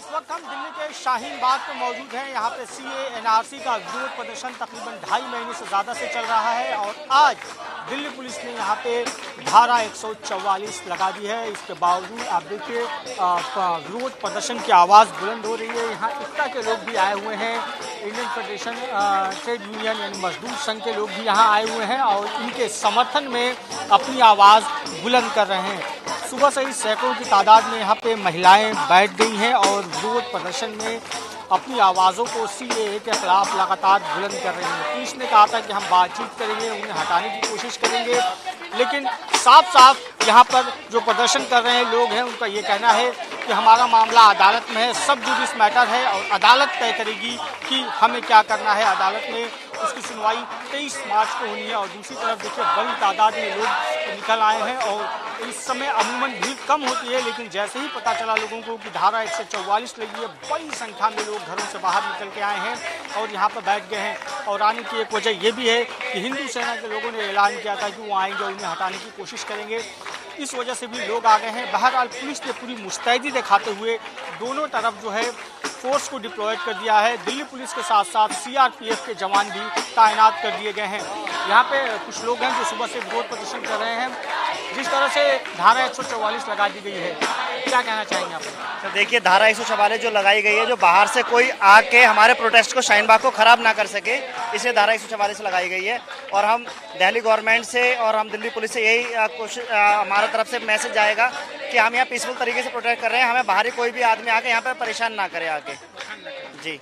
इस वक्त हम दिल्ली के शाहीन बाग में मौजूद हैं। यहाँ पे सीए एनआरसी का विरोध प्रदर्शन तकरीबन 2.5 महीने से ज़्यादा से चल रहा है और आज दिल्ली पुलिस ने यहाँ पे धारा 144 लगा दी है। इसके बावजूद आप देखिए विरोध प्रदर्शन की आवाज़ बुलंद हो रही है। यहाँ इक्का के लोग भी आए हुए हैं, इंडियन फेडरेशन ट्रेड यूनियन यानी मजदूर संघ के लोग भी यहाँ आए हुए हैं और इनके समर्थन में अपनी आवाज़ बुलंद कर रहे हैं। सुबह से ही सैकड़ों की तादाद में यहाँ पे महिलाएं बैठ गई हैं और विरोध प्रदर्शन में अपनी आवाज़ों को सीएए के खिलाफ लगातार बुलंद कर रही हैं। पुलिस ने कहा था कि हम बातचीत करेंगे, उन्हें हटाने की कोशिश करेंगे, लेकिन साफ साफ यहाँ पर जो प्रदर्शन कर रहे हैं लोग हैं उनका ये कहना है कि हमारा मामला अदालत में है, सब जुडिस मैटर है और अदालत तय करेगी कि हमें क्या करना है। अदालत में उसकी सुनवाई 23 मार्च को होनी है और दूसरी तरफ देखिए बड़ी तादाद में लोग निकल आए हैं और इस समय अमूमन भीड़ कम होती है, लेकिन जैसे ही पता चला लोगों को कि धारा 144 लगी है, बड़ी संख्या में लोग घरों से बाहर निकल के आए हैं और यहाँ पर बैठ गए हैं। और आने की एक वजह ये भी है कि हिंदू सेना के लोगों ने ऐलान किया था कि वो आएंगे, उन्हें हटाने की कोशिश करेंगे, इस वजह से भी लोग आ गए हैं। बहरहाल पुलिस ने पूरी मुस्तैदी दिखाते हुए दोनों तरफ जो है फोर्स को डिप्लॉयड कर दिया है। दिल्ली पुलिस के साथ साथ सीआरपीएफ के जवान भी तैनात कर दिए गए हैं। यहाँ पे कुछ लोग हैं जो सुबह से विरोध प्रदर्शन कर रहे हैं। जिस तरह से धारा 144 लगा दी गई है, क्या कहना चाहेंगे आप? तो देखिए, धारा 144 जो लगाई गई है, जो बाहर से कोई आके हमारे प्रोटेस्ट को, शाहीन बाग को खराब ना कर सके, इसलिए धारा 144 लगाई गई है। और हम दिल्ली गवर्नमेंट से और हम दिल्ली पुलिस से यही कोशिश, हमारा तरफ से मैसेज आएगा कि हम यहाँ पीसफुल तरीके से प्रोटेस्ट कर रहे हैं, हमें बाहरी कोई भी आदमी आके यहाँ पर परेशान ना करे आके। जी,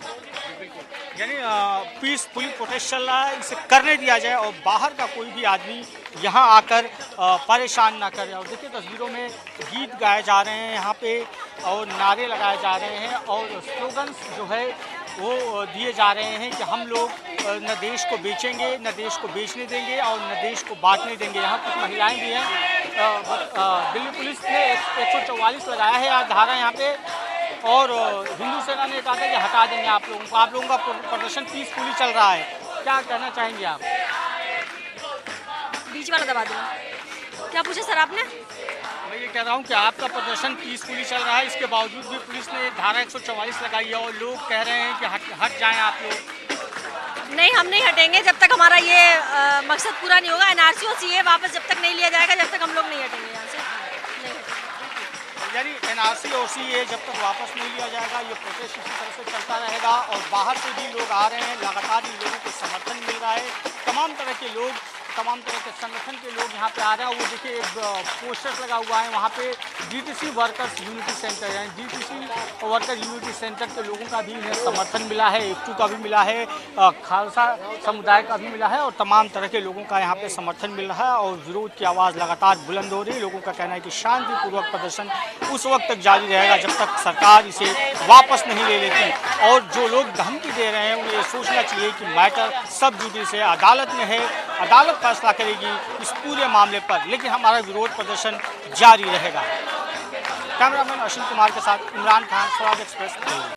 यानी पीसफुल प्रोटेस्ट चल रहा है, इसे करने दिया जाए और बाहर का कोई भी आदमी यहाँ आकर परेशान ना करे। और देखिए तस्वीरों में गीत गाए जा रहे हैं यहाँ पे और नारे लगाए जा रहे हैं और स्लोगन्स जो है वो दिए जा रहे हैं कि हम लोग न देश को बेचेंगे, न देश को बेचने देंगे और न देश को बांटने देंगे। यहाँ कुछ महिलाएं भी हैं। दिल्ली पुलिस ने 144 लगाया है आज धारा यहाँ पे और हिंदू सेना ने कहा था कि हटा देंगे आप लोगों का प्रदर्शन पीसफुली चल रहा है। क्या कहना चाहेंगे आप? बीच वाला दबा दूँगा। क्या पूछा सर आपने? मैं ये कह रहा हूँ कि आपका प्रदर्शन पीसफुली चल रहा है, इसके बावजूद भी पुलिस ने धारा 144 लगाई है और लोग कह रहे हैं कि हट जाएं आप लोग। नहीं, हम नहीं हटेंगे जब तक हमारा ये मकसद पूरा नहीं होगा। एनआरसी और सीए वापस जब तक नहीं लिया जाएगा, जब तक हम लोग नहीं हटेंगे यहाँ से। यानी एनआरसी और सीए जब तक वापस नहीं लिया जाएगा, ये प्रोटेस्ट इसी तरह से चलता रहेगा। और बाहर से भी लोग आ रहे हैं, लगातार इन लोगों को समर्थन मिल रहा है। तमाम तरह के लोग, तमाम तरह के संगठन के लोग यहाँ पे आ रहे हैं। वो देखिए एक पोस्टर लगा हुआ है वहाँ पे, डीटीसी वर्कर्स यूनिटी सेंटर, यानी डीटीसी वर्कर यूनिटी सेंटर के लोगों का भी इन्हें समर्थन मिला है, इफ्टू का भी मिला है, खालसा समुदाय का भी मिला है और तमाम तरह के लोगों का यहाँ पे समर्थन मिल रहा है और विरोध की आवाज़ लगातार बुलंद हो रही है। लोगों का कहना है कि शांतिपूर्वक प्रदर्शन उस वक्त तक जारी रहेगा जब तक सरकार इसे वापस नहीं ले लेती। और जो लोग धमकी दे रहे हैं उन्हें ये सोचना चाहिए कि मैटर सब जुडिस है, अदालत में है, अदालत फैसला करेगी इस पूरे मामले पर, लेकिन हमारा विरोध प्रदर्शन जारी रहेगा। कैमरामैन अश्विन कुमार के साथ इमरान खान, स्वराज एक्सप्रेस।